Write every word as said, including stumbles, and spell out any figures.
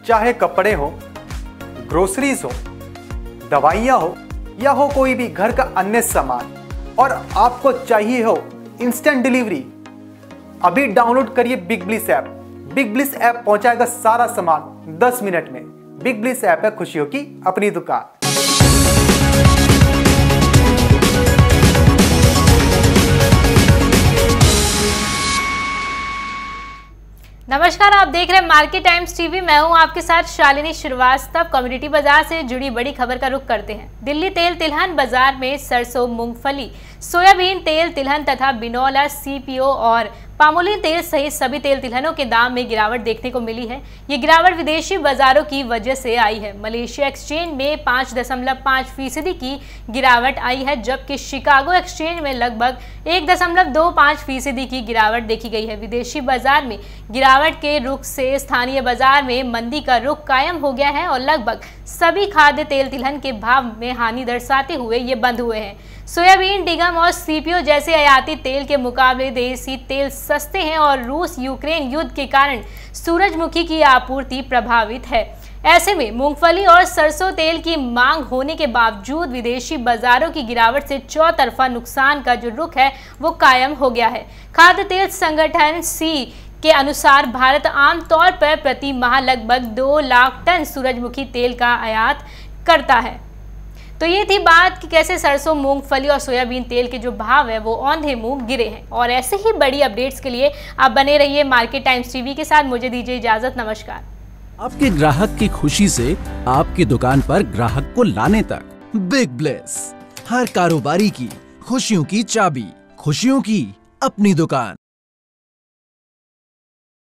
चाहे कपड़े हो, ग्रोसरीज हो, दवाइयाँ हो या हो कोई भी घर का अन्य सामान, और आपको चाहिए हो इंस्टेंट डिलीवरी, अभी डाउनलोड करिए Big Bliss app. Big Bliss app पहुंचाएगा सारा सामान दस मिनट में। बिग ब्लिस ऐप है खुशियों की अपनी दुकान। नमस्कार, आप देख रहे हैं मार्केट टाइम्स टीवी। मैं हूं आपके साथ शालिनी श्रीवास्तव। कम्युनिटी बाजार से जुड़ी बड़ी खबर का रुख करते हैं। दिल्ली तेल तिलहन बाजार में सरसों, मूंगफली, सोयाबीन तेल तिलहन तथा बिनौला, सीपीओ और पामोलिन तेल सहित सभी तेल तिलहनों के दाम में गिरावट देखने को मिली है। ये गिरावट विदेशी बाजारों की वजह से आई है। मलेशिया एक्सचेंज में पाँच दशमलव पाँच फीसदी की गिरावट आई है, जबकि शिकागो एक्सचेंज में लगभग एक दशमलव दो पाँच फीसदी की गिरावट देखी गई है। विदेशी बाजार में गिरावट के रुख से स्थानीय बाजार में मंदी का रुख कायम हो गया है और लगभग सभी खाद्य तेल तिलहन के भाव में हानि दर्शाते हुए ये बंद हुए हैं। सोयाबीन, डिगम और सीपीओ जैसे आयाती तेल के मुकाबले देसी तेल सस्ते हैं और रूस यूक्रेन युद्ध के कारण सूरजमुखी की आपूर्ति प्रभावित है। ऐसे में मूंगफली और सरसों तेल की मांग होने के बावजूद विदेशी बाजारों की गिरावट से चौतरफा नुकसान का जो रुख है वो कायम हो गया है। खाद्य तेल संगठन सी के अनुसार भारत आमतौर पर प्रति माह लगभग दो लाख टन सूरजमुखी तेल का आयात करता है। तो ये थी बात कि कैसे सरसों, मूंगफली और सोयाबीन तेल के जो भाव है वो औंधे मुंह गिरे हैं। और ऐसे ही बड़ी अपडेट्स के लिए आप बने रहिए मार्केट टाइम्स टीवी के साथ। मुझे दीजिए इजाजत, नमस्कार। आपके ग्राहक की खुशी से आपकी दुकान पर ग्राहक को लाने तक बिग ब्लिस, हर कारोबारी की खुशियों की चाबी, खुशियों की अपनी दुकान।